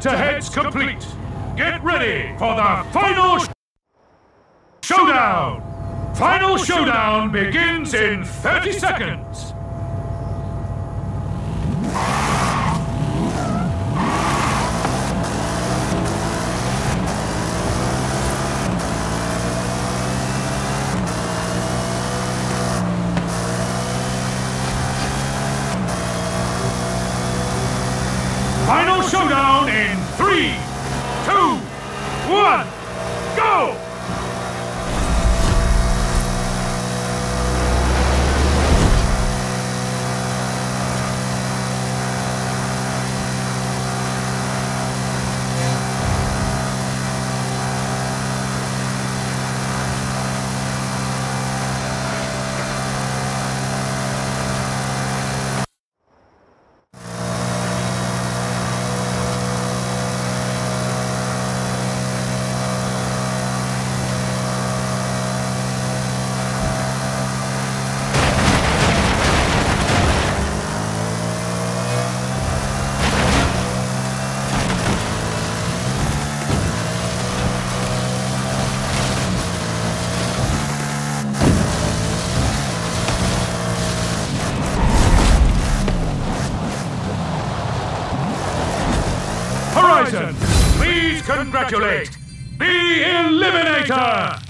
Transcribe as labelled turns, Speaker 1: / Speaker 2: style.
Speaker 1: head-to-head's complete. Get ready for the final showdown. Final showdown begins in 30 seconds. Final showdown in 3, 2, 1, go! Horizon, please congratulate the Eliminator!